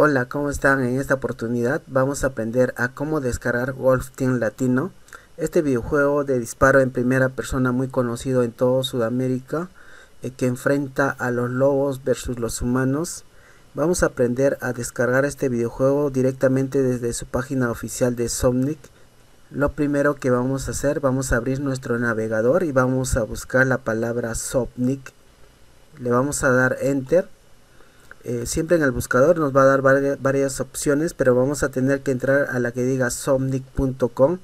Hola, ¿cómo están? En esta oportunidad vamos a aprender a cómo descargar Wolf Team Latino, este videojuego de disparo en primera persona muy conocido en todo Sudamérica, que enfrenta a los lobos versus los humanos. Vamos a aprender a descargar este videojuego directamente desde su página oficial de Somnic. Lo primero que vamos a hacer, vamos a abrir nuestro navegador y vamos a buscar la palabra Somnic. Le vamos a dar Enter. Siempre en el buscador nos va a dar varias opciones, pero vamos a tener que entrar a la que diga somnic.com.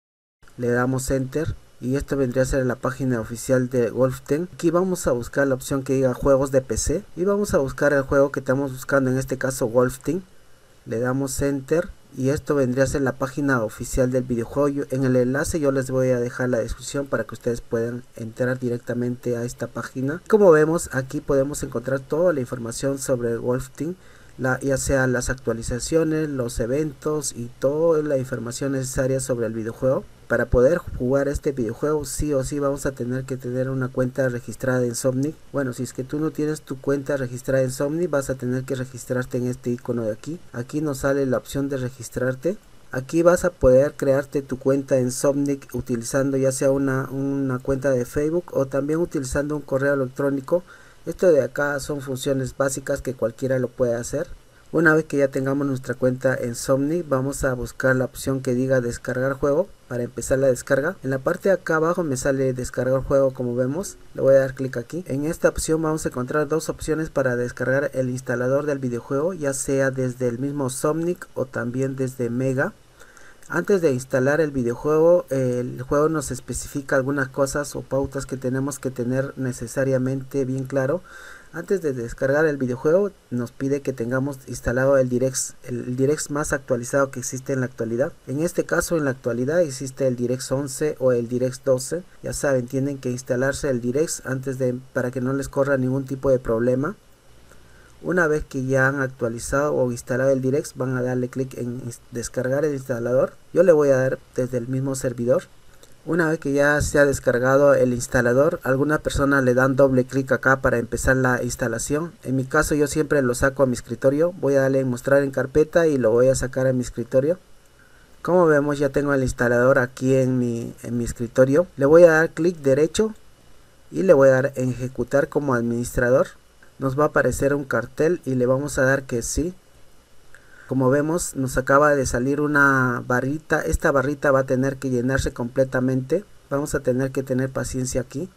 Le damos Enter y esto vendría a ser la página oficial de Wolf Team. Aquí vamos a buscar la opción que diga juegos de PC y vamos a buscar el juego que estamos buscando, en este caso Wolf Team. Le damos Enter y esto vendría a ser la página oficial del videojuego. En el enlace yo les voy a dejar la descripción para que ustedes puedan entrar directamente a esta página. Como vemos, aquí podemos encontrar toda la información sobre Wolf Team, ya sea las actualizaciones, los eventos y toda la información necesaria sobre el videojuego. Para poder jugar este videojuego sí o sí vamos a tener que tener una cuenta registrada en Somnic. Bueno, si es que tú no tienes tu cuenta registrada en Somnic, vas a tener que registrarte en este icono de aquí. Aquí nos sale la opción de registrarte. Aquí vas a poder crearte tu cuenta en Somnic utilizando ya sea una cuenta de Facebook o también utilizando un correo electrónico. Esto de acá son funciones básicas que cualquiera lo puede hacer. Una vez que ya tengamos nuestra cuenta en Somnic, vamos a buscar la opción que diga descargar juego para empezar la descarga. En la parte de acá abajo me sale descargar juego, como vemos. Le voy a dar clic aquí. En esta opción vamos a encontrar dos opciones para descargar el instalador del videojuego, ya sea desde el mismo Somnic o también desde Mega. Antes de instalar el videojuego, el juego nos especifica algunas cosas o pautas que tenemos que tener necesariamente bien claro. Antes de descargar el videojuego nos pide que tengamos instalado el DirectX más actualizado que existe en la actualidad. En este caso, en la actualidad existe el DirectX 11 o el DirectX 12. Ya saben, tienen que instalarse el DirectX para que no les corra ningún tipo de problema. Una vez que ya han actualizado o instalado el DirectX, van a darle clic en descargar el instalador. Yo le voy a dar desde el mismo servidor. Una vez que ya se ha descargado el instalador, algunas personas le dan doble clic acá para empezar la instalación. En mi caso yo siempre lo saco a mi escritorio. Voy a darle en mostrar en carpeta y lo voy a sacar a mi escritorio. Como vemos, ya tengo el instalador aquí en mi escritorio. Le voy a dar clic derecho y le voy a dar en ejecutar como administrador. Nos va a aparecer un cartel y le vamos a dar que sí. Como vemos, nos acaba de salir una barrita. Esta barrita va a tener que llenarse completamente. Vamos a tener que tener paciencia aquí.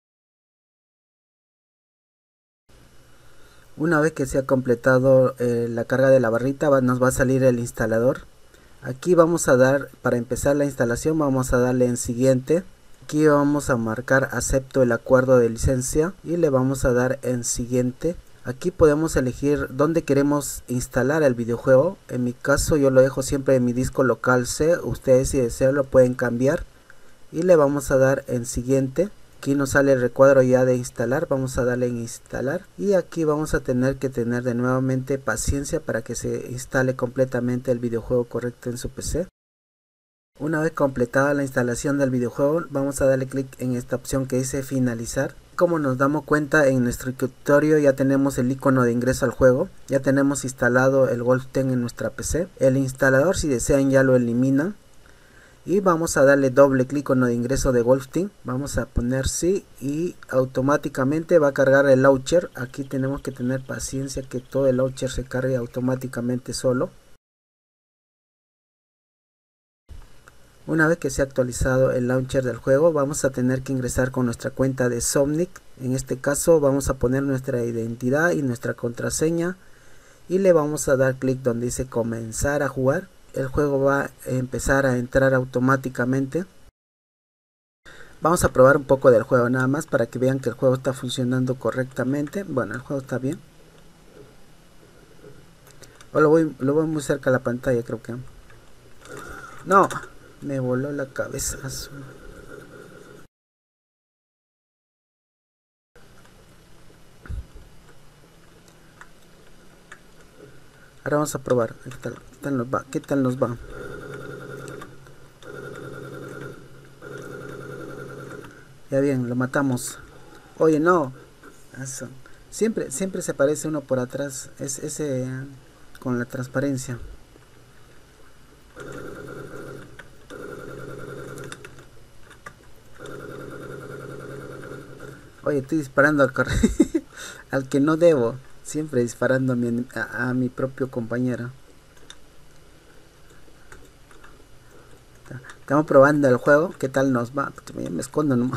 Una vez que se ha completado la carga de la barrita, nos va a salir el instalador. Aquí vamos a dar, para empezar la instalación, vamos a darle en siguiente. Aquí vamos a marcar acepto el acuerdo de licencia y le vamos a dar en siguiente. Aquí podemos elegir dónde queremos instalar el videojuego. En mi caso yo lo dejo siempre en mi disco local C. Ustedes, si desean, lo pueden cambiar. Y le vamos a dar en siguiente. Aquí nos sale el recuadro ya de instalar. Vamos a darle en instalar. Y aquí vamos a tener que tener de nuevamente paciencia para que se instale completamente el videojuego correcto en su PC. Una vez completada la instalación del videojuego, vamos a darle clic en esta opción que dice finalizar. Como nos damos cuenta, en nuestro escritorio ya tenemos el icono de ingreso al juego. Ya tenemos instalado el Wolf Team en nuestra PC. El instalador, si desean, ya lo eliminan. Y vamos a darle doble clic en el ingreso de Wolf Team. Vamos a poner sí y automáticamente va a cargar el launcher. Aquí tenemos que tener paciencia que todo el launcher se cargue automáticamente solo. Una vez que se ha actualizado el launcher del juego, vamos a tener que ingresar con nuestra cuenta de Somnic. En este caso vamos a poner nuestra identidad y nuestra contraseña y le vamos a dar clic donde dice comenzar a jugar. El juego va a empezar a entrar automáticamente. Vamos a probar un poco del juego nada más para que vean que el juego está funcionando correctamente. Bueno, el juego está bien. Lo voy muy cerca a la pantalla, creo que. No. Me voló la cabeza. Ahora vamos a probar. ¿Qué tal nos va? Ya bien, lo matamos. Oye, no. Eso. Siempre se aparece uno por atrás. Ese con la transparencia. Oye, estoy disparando al que no debo. Siempre disparando a mi propio compañero. Estamos probando el juego. ¿Qué tal nos va? Me escondo nomás.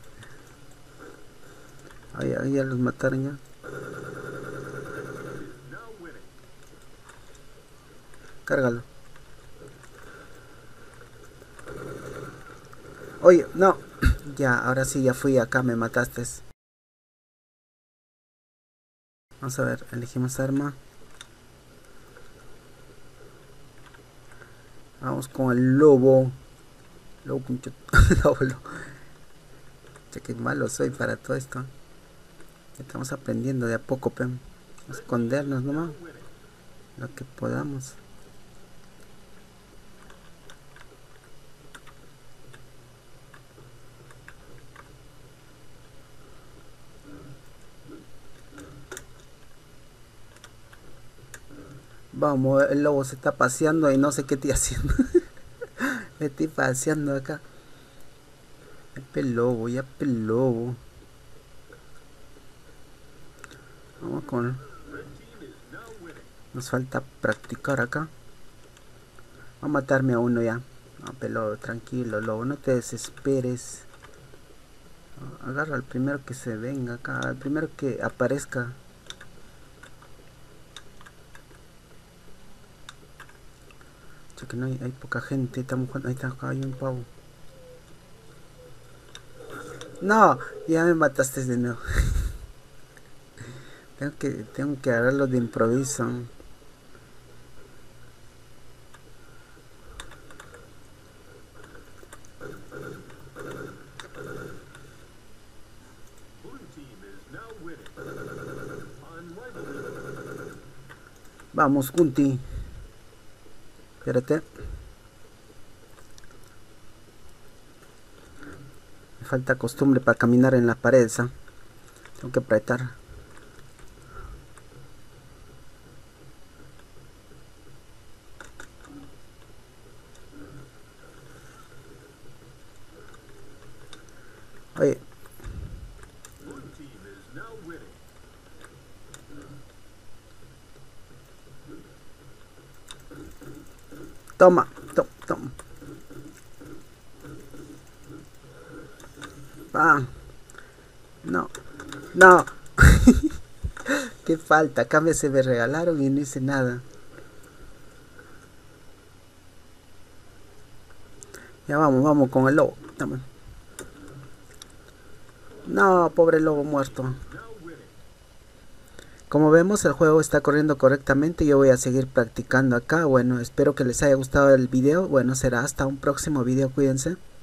Ahí ya los mataron ya. Cárgalo. Oye, no. Ya, ahora sí, ya fui acá, me mataste. Vamos a ver, elegimos arma. Vamos con el lobo. Lobo, lobo. Che, qué malo soy para todo esto. Estamos aprendiendo de a poco, Pem. Escondernos nomás. Lo que podamos. Vamos, el lobo se está paseando y no sé qué estoy haciendo. Me estoy paseando acá. Ya pelobo, ya pelobo. Vamos con... Nos falta practicar acá. Va a matarme a uno ya. No, pelobo, tranquilo, lobo, no te desesperes. Agarra al primero que se venga acá, al primero que aparezca. Que no hay poca gente, estamos jugando. Ahí está, acá hay un pavo. No, ya me mataste de nuevo. tengo que agarrarlo de improviso. Vamos, Kunti. Espérate. Me falta costumbre para caminar en la pared, ¿sabes? Tengo que apretar. Oye. Toma, toma. Ah. No. Qué falta, acá se me regalaron y no hice nada. Ya vamos con el lobo. Toma. No, pobre lobo muerto. Como vemos, el juego está corriendo correctamente. Yo voy a seguir practicando acá. Bueno, espero que les haya gustado el video. Bueno, será hasta un próximo video. Cuídense.